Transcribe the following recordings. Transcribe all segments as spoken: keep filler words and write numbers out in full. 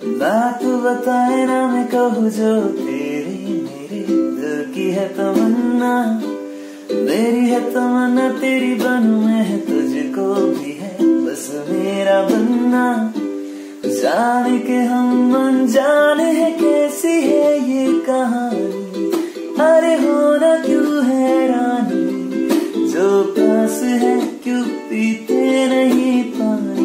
बात बताए ना मैं कहूँ जो तेरी मेरे दिल की है तमन्ना, मेरी है तमन्ना तेरी बनूं मैं, तुझको भी है बस मेरा बनना। जाने के हम अनजाने हैं, कैसी है ये कहानी, अरे होना क्यों हैरानी, जो पास है क्यों पीते नहीं पानी।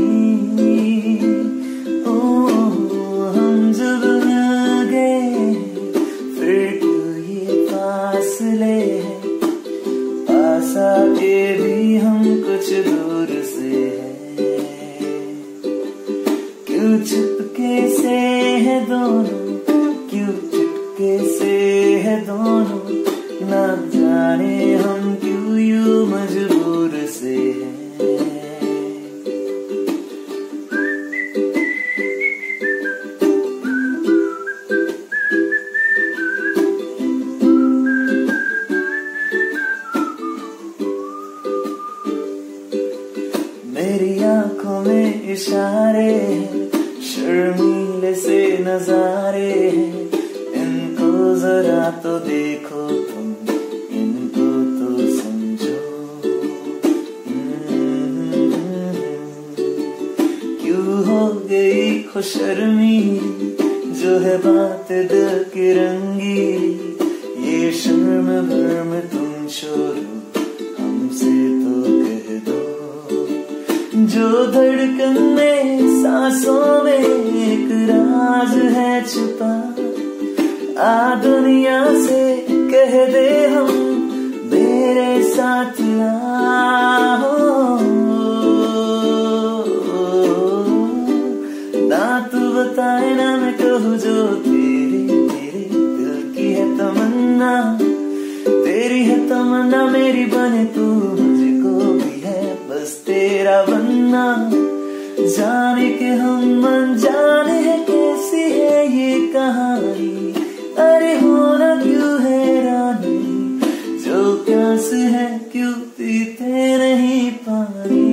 ओ हम जब मिल गए फिर क्यों ये फासले हैं, पास आके भी हम कुछ दूर से हैं। क्यों चुपके से है दोनों, क्यों चुपके से है दोनों, ना जाने हम क्यों यूं मजबूर से हैं। मेरी आंखों में इशारे हैं, शर्मीले से नजारे हैं, इनको जरा तो देखो तुम, इनको तो समझो। क्यों हो गई खुशर्मी, जो है बात दिल की रंगीली, ये शर्म भर्म तुम छोड़ो, हमसे तो कह दो। जो धड़कन में सांसों में एक राज है छुपा, आ दुनिया से कह दे हम मेरे साथ आओ। ना तू बताए ना मैं कहूँ जो तेरी मेरे दिल की है तमन्ना, तेरी है तमन्ना मेरी बने तू, मुझको भी है बस तेरा बनना। जाने के हम अनजाने हैं, कैसी है ये कहानी, अरे होना क्यों हैरानी, जो प्यास है क्यों पीते नहीं पानी।